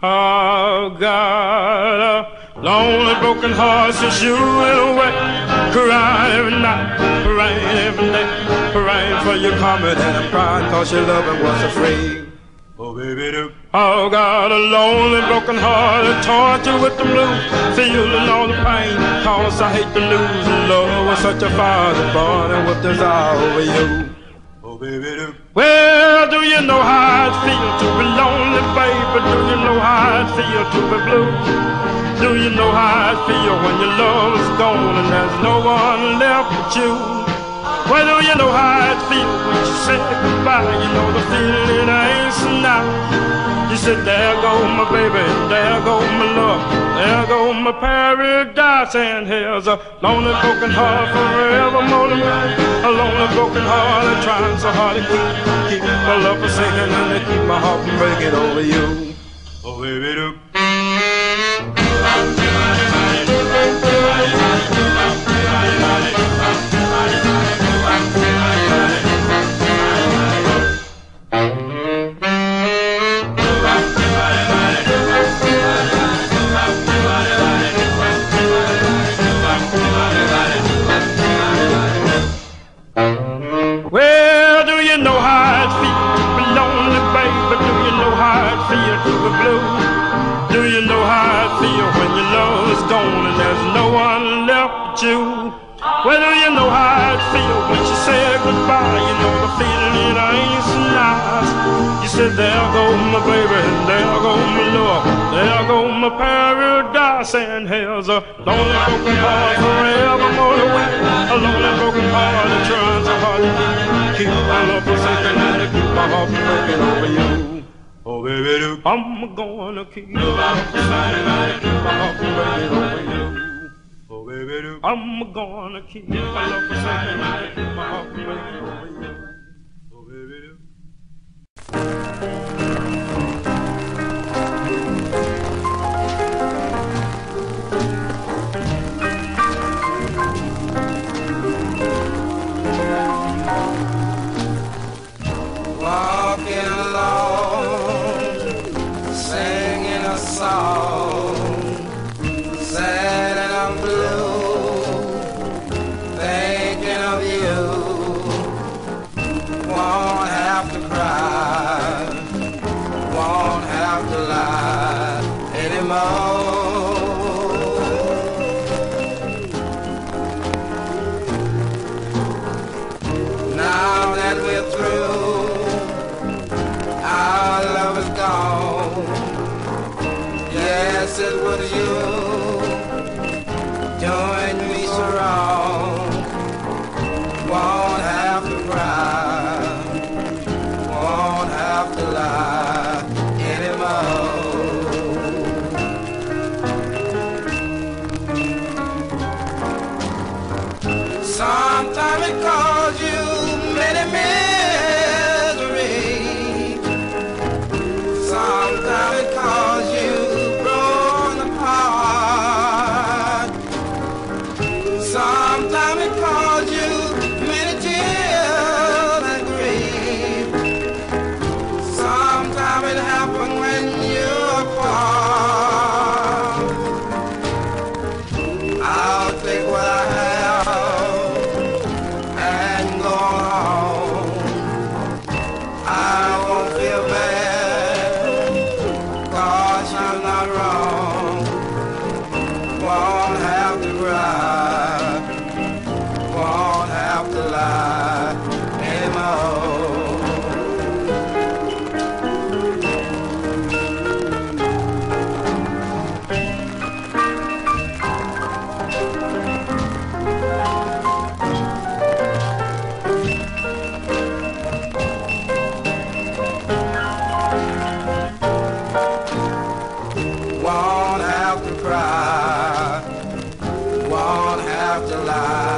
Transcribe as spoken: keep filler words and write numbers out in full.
Oh, God, a lonely, broken heart since you went away. Crying every night, crying every day, crying for your coming, and I'm crying cause your loving was afraid. Oh, baby, do. Oh, God, a lonely, broken heart, a torture with the blues, feeling all the pain, cause I hate to lose. Love was such a father, born and with desire over you. Oh, baby, do. Well, do you know how it feels to be lonely, baby? Do you know how it feels to be blue? Do you know how it feels when your love is gone and there's no one left but you? Well, do you know how it feels when you say goodbye? You know the feeling ain't so nice. You said, there go my baby, there go my love, there go my paradise, and here's a lonely broken heart forevermore to me. A lonely broken heart that's trying so hard to keep, keep my love forsaken and to keep my heart from breaking over you. Oh, baby, do. Well, do you know how it feels to be lonely, baby? Do you know how it feels to be blue? Do you know how it feels when your love is gone and there's no one left but you? Well, do you know how it feels when she said goodbye? You know the feeling it ain't so nice. You said, there go my baby, and there go my love, there go my paradise, and here's a lonely broken heart forevermore away. A lonely broken heart that tries so hard to keep, keep my love forsaken and to keep my heart from breaking over you. Oh, baby, do. I'm gonna keep my love forsaken and keep my heart from breaking over you. Oh, baby, do. I'm gonna keep my love forsaken and keep my heart from breaking over you. Oh, baby, do. Walking along, singing a song, sad and I'm blue, thinking of you. Won't have to cry, won't have to lie anymore. Now that we're through, our love is gone. Yes, it was you doing me so wrong. Won't have to cry, won't have to lie anymore. Sometimes it calls you many misery. Sometimes it calls you broken apart. Sometimes it calls you many tears and grief. Sometimes it happens when you're apart. I'll take what I have and go on. I won't feel bad, cause I'm not wrong. Won't have to cry, won't have to lie anymore. Won't have to cry, won't have to lie.